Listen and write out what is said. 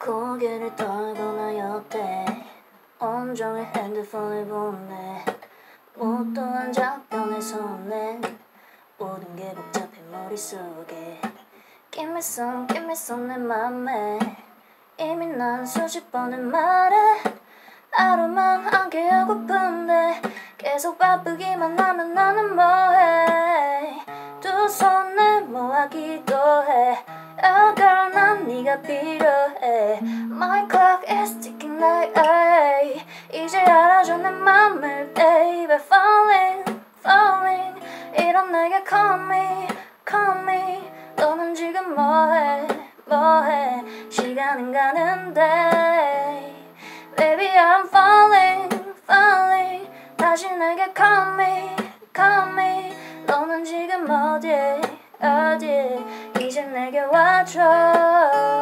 고개를 떨거나 옆에 온종일 핸드폰을 보네. 뭣도 안 잡혀 내 손에 모든 게 복잡해 머릿속에. Give me some 내 맘에 이미 난 수십 번을 말해. 하루만 함께 하고픈데 계속 바쁘기만 하면 나는 뭐해. 두 손을 모아기도 해. Oh girl 난 네가 필요해. My clock is ticking like ay. 이제 알아줘 내 맘을 baby. Falling 이런 내게 call me 너는 지금 뭐해 시간은 가는데 Baby I'm falling 다시 내게 call me 너는 지금 어디 이제 내게 와줘.